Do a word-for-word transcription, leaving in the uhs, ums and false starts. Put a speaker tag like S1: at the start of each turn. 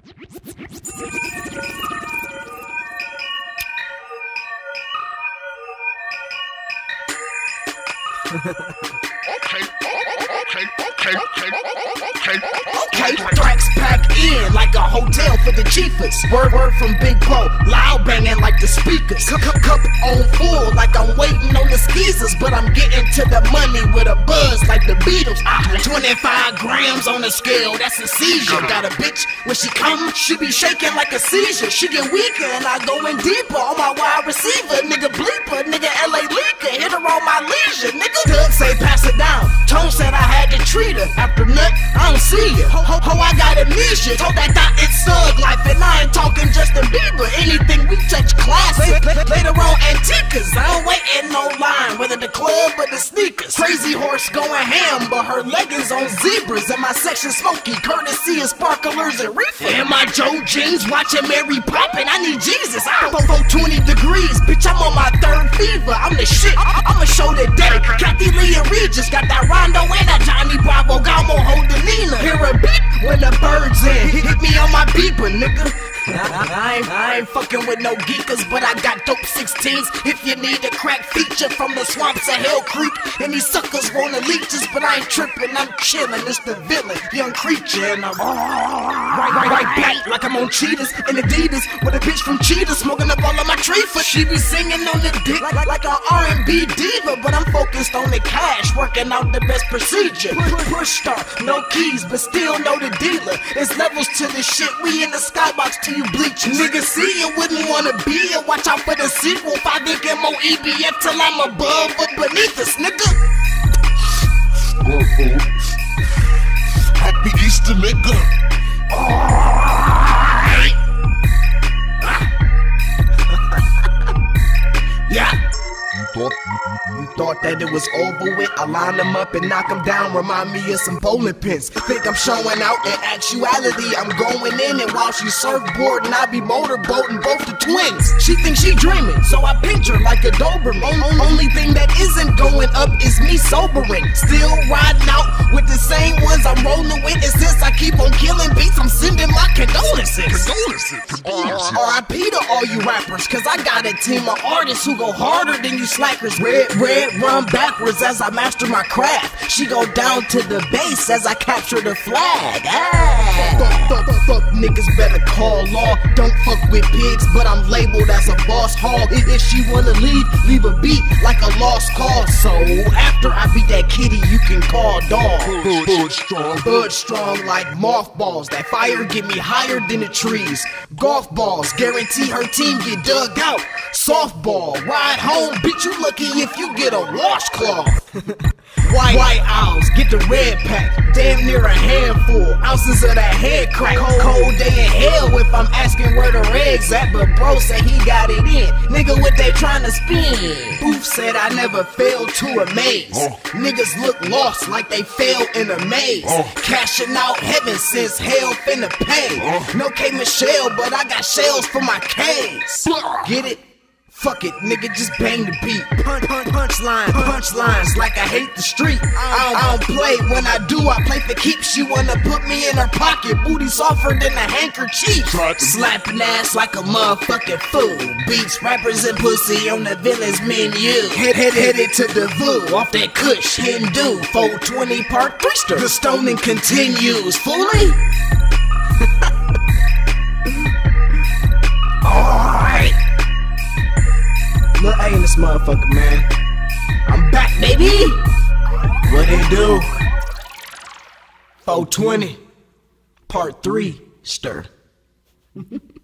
S1: Okay, okay, okay, okay, okay,
S2: okay. Thrax pack in like a hotel for the chiefest. Word, word from Big Bro, loud banging like the speakers. Cup, cup, cup on full like I'm waiting on the skeezers, but I'm getting to the money with a buzz like the Beatles. Ah, twenty-five grams on the scale, that's a seizure. Got a bitch when she come, she be shaking like a seizure. She get weaker and I go in deeper on my wide receiver. Nigga bleeper, nigga L A leaker, hit her on my leisure. Nigga Doug say pass it down. Tone said I had to treat her. After nut, I don't see it. Ho, ho, ho, I got amnesia. Told that thought it's thug life, and I ain't talking Justin Bieber. Anything we touch classic. Later on Antiques, I don't wait in no line, whether the club or the sneakers. Crazy horse going ham, but her leggings on zebras. And my section smoky, courtesy of sparklers and reefer. And my Joe jeans watching Mary Poppin'. I need Jesus. I'm four twenty degrees, bitch. I'm on my third fever. I'm the shit. I'ma show the day. Kathy Lee and Regis got that Rondo and that Johnny Bravo. Gamo holding Nina. Hear a beat when the birds in. Hit, hit me on my beeper, nigga. I ain't, I ain't fucking with no geekers, but I got dope sixteens. If you need a crack feature from the swamps of Hell Creek, and these suckers wanna leeches, but I ain't tripping, I'm chillin'. It's the villain, young creature, and I'm right, right, right back like I'm on Cheetahs and Adidas with a bitch from Cheetah smoking up all of my tree for. She be singing on the dick like, like, like an R and B diva, but I'm focused on the cash, working out the best procedure. Push, push start, no keys, but still know the dealer. It's levels to the shit. We in the skybox till you bleach. Niggas see you wouldn't wanna be here. Watch out for the sequel. Five ink M O E B F till I'm above or beneath this, nigga.
S1: Happy Easter, nigga.
S2: Alright. Yeah.
S1: You thought, you,
S2: You thought that it was over with? I line them up and knock them down. Remind me of some bowling pins. Think I'm showing out. In actuality, I'm going in. And while she surfboarding, I be motorboating both the twins. She thinks she dreaming, so I pinch her like a Doberman. Only thing that isn't going up is me sobering. Still riding out with the same ones I'm rolling with. And since I keep on killing beats, I'm sending my condolences.
S1: condolences, condolences.
S2: R I P to all you rappers, cause I got a team of artists who go harder than you slackers. Red, red, run backwards as I master my craft. She go down to the base as I capture the flag. Ah. Fuck, fuck, fuck, fuck, niggas better call law. Don't fuck with pigs, but I'm labeled as a boss hog. If she wanna leave, leave a beat like a lost cause. So after I beat that kitty, you can call dog.
S1: Bud, bud strong,
S2: Bud strong like mothballs. That fire get me higher than the trees. Golf balls, guarantee her team get dug out. Softball, ride home, bitch, you lucky if you get a washcloth. White, white owls, get the red pack. Damn near a handful, ounces of that head crack. Cold, cold day in hell if I'm asking where the eggs at. But bro said he got it in. Nigga, what they tryna spin? Booth said I never failed to amaze.
S1: Oh.
S2: Niggas look lost like they fell in a maze.
S1: Oh.
S2: Cashing out heaven since hell finna pay.
S1: Oh.
S2: No K Michelle, but I got shells for my K's. Get it? Fuck it, nigga, just bang the beat. Punch, punch, punchline, punchlines like I hate the street. I don't, I don't play, when I do, I play for keeps. She wanna put me in her pocket, booty softer than a handkerchief. Slapping ass like a motherfucking fool. Beats, rappers, and pussy on the villain's menu. Head, head, headed to the Vu, off that Kush, Hindu. four twenty part three-ster. The stoning continues, fooling. Alright. Lil A in this motherfucker, man. I'm back, baby. What they do? four twenty, part three, stir.